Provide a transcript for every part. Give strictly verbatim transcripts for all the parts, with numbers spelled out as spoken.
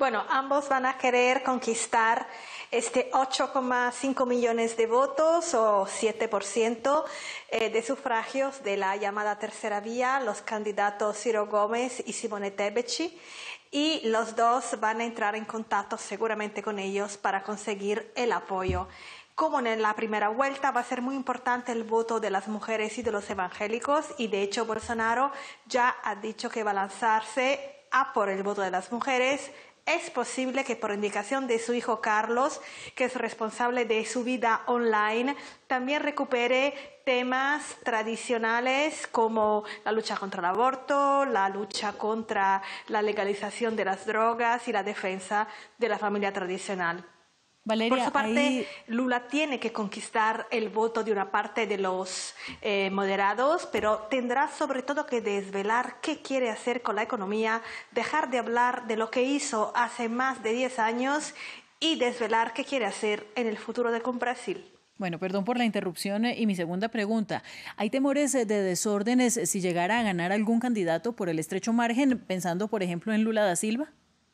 Bueno, ambos van a querer conquistar este ocho coma cinco millones de votos o siete por ciento eh, de sufragios de la llamada tercera vía, los candidatos Ciro Gómez y Simone Tebeci, y los dos van a entrar en contacto seguramente con ellos para conseguir el apoyo. Como en la primera vuelta va a ser muy importante el voto de las mujeres y de los evangélicos, y de hecho Bolsonaro ya ha dicho que va a lanzarse a por el voto de las mujeres. Es posible que por indicación de su hijo Carlos, que es responsable de su vida online, también recupere temas tradicionales como la lucha contra el aborto, la lucha contra la legalización de las drogas y la defensa de la familia tradicional. Valeria, Por su parte, ahí... Lula tiene que conquistar el voto de una parte de los eh, moderados, pero tendrá sobre todo que desvelar qué quiere hacer con la economía, dejar de hablar de lo que hizo hace más de diez años y desvelar qué quiere hacer en el futuro de con Brasil. Bueno, perdón por la interrupción y mi segunda pregunta. ¿Hay temores de desórdenes si llegara a ganar algún candidato por el estrecho margen, pensando por ejemplo en Lula da Silva?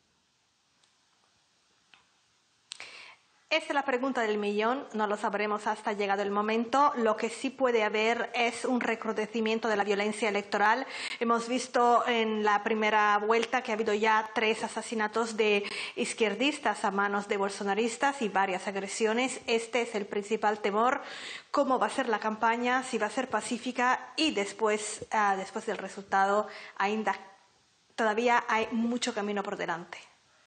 Esa es la pregunta del millón, no lo sabremos hasta llegado el momento. Lo que sí puede haber es un recrudecimiento de la violencia electoral. Hemos visto en la primera vuelta que ha habido ya tres asesinatos de izquierdistas a manos de bolsonaristas y varias agresiones. Este es el principal temor. ¿Cómo va a ser la campaña? Si va a ser pacífica, y después, uh, después del resultado, ainda todavía hay mucho camino por delante.